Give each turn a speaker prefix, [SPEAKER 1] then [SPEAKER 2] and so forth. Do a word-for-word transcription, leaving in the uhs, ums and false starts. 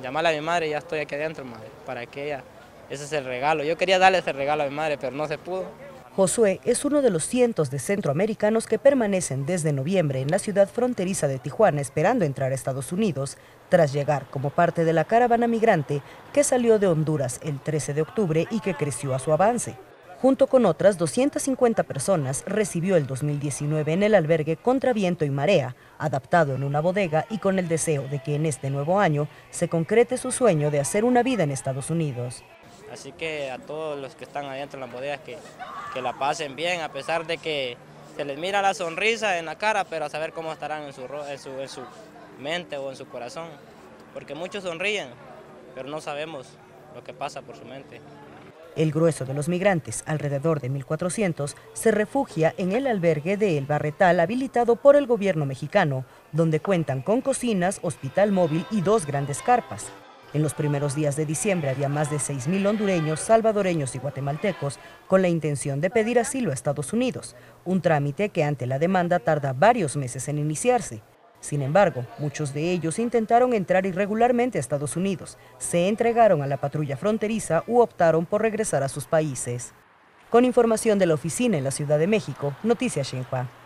[SPEAKER 1] llamarle a mi madre y ya estoy aquí adentro, madre, para que ella, ese es el regalo. Yo quería darle ese regalo a mi madre, pero no se pudo.
[SPEAKER 2] Josué es uno de los cientos de centroamericanos que permanecen desde noviembre en la ciudad fronteriza de Tijuana esperando entrar a Estados Unidos, tras llegar como parte de la caravana migrante que salió de Honduras el trece de octubre y que creció a su avance. Junto con otras doscientas cincuenta personas, recibió el dos mil diecinueve en el albergue Contra Viento y Marea, adaptado en una bodega y con el deseo de que en este nuevo año se concrete su sueño de hacer una vida en Estados Unidos.
[SPEAKER 1] Así que a todos los que están adentro en las bodegas que, que la pasen bien, a pesar de que se les mira la sonrisa en la cara, pero a saber cómo estarán en su, en su, en su mente o en su corazón. Porque muchos sonríen, pero no sabemos lo que pasa por su mente.
[SPEAKER 2] El grueso de los migrantes, alrededor de mil cuatrocientos, se refugia en el albergue de El Barretal habilitado por el gobierno mexicano, donde cuentan con cocinas, hospital móvil y dos grandes carpas. En los primeros días de diciembre había más de seis mil hondureños, salvadoreños y guatemaltecos con la intención de pedir asilo a Estados Unidos, un trámite que ante la demanda tarda varios meses en iniciarse. Sin embargo, muchos de ellos intentaron entrar irregularmente a Estados Unidos, se entregaron a la patrulla fronteriza u optaron por regresar a sus países. Con información de la oficina en la Ciudad de México, Noticias Xinhua.